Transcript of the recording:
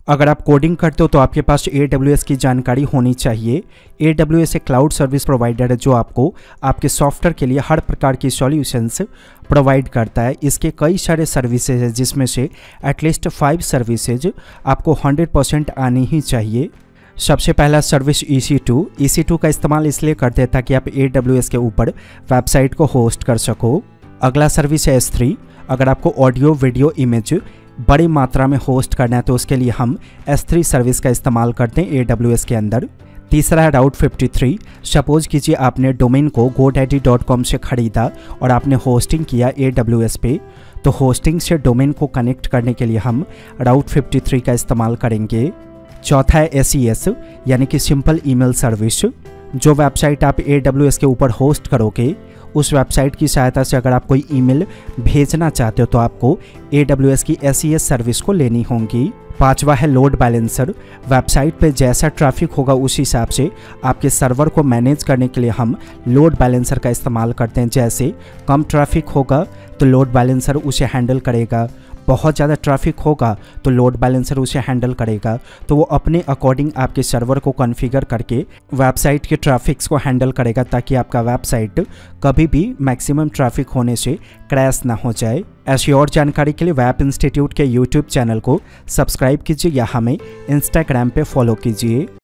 अगर आप कोडिंग करते हो तो आपके पास AWS की जानकारी होनी चाहिए। AWS एक क्लाउड सर्विस प्रोवाइडर है जो आपको आपके सॉफ्टवेयर के लिए हर प्रकार की सॉल्यूशंस प्रोवाइड करता है। इसके कई सारे सर्विसेज हैं जिसमें से एटलीस्ट 5 सर्विसेज आपको 100% आनी ही चाहिए। सबसे पहला सर्विस EC2 का इस्तेमाल इसलिए करते हैं ताकि आप AWS के ऊपर वेबसाइट को होस्ट कर सको। अगला सर्विस है S3। अगर आपको ऑडियो वीडियो इमेज बड़ी मात्रा में होस्ट करना है तो उसके लिए हम S3 सर्विस का इस्तेमाल करते हैं AWS के अंदर। तीसरा है राउट 53। सपोज कीजिए आपने डोमेन को godaddy.com से ख़रीदा और आपने होस्टिंग किया AWS पे, तो होस्टिंग से डोमेन को कनेक्ट करने के लिए हम राउट 53 का इस्तेमाल करेंगे। चौथा है SES यानी कि सिंपल ईमेल सर्विस। जो वेबसाइट आप AWS के ऊपर होस्ट करोगे उस वेबसाइट की सहायता से अगर आप कोई ईमेल भेजना चाहते हो तो आपको AWS की SES सर्विस को लेनी होगी। पांचवा है लोड बैलेंसर। वेबसाइट पे जैसा ट्रैफिक होगा उस हिसाब से आपके सर्वर को मैनेज करने के लिए हम लोड बैलेंसर का इस्तेमाल करते हैं। जैसे कम ट्रैफिक होगा तो लोड बैलेंसर उसे हैंडल करेगा, बहुत ज़्यादा ट्रैफिक होगा तो लोड बैलेंसर उसे हैंडल करेगा। तो वो अपने अकॉर्डिंग आपके सर्वर को कॉन्फ़िगर करके वेबसाइट के ट्रैफिक्स को हैंडल करेगा ताकि आपका वेबसाइट कभी भी मैक्सिमम ट्रैफिक होने से क्रैश ना हो जाए। ऐसी और जानकारी के लिए वेब इंस्टीट्यूट के यूट्यूब चैनल को सब्सक्राइब कीजिए या हमें इंस्टाग्राम पे फॉलो कीजिए।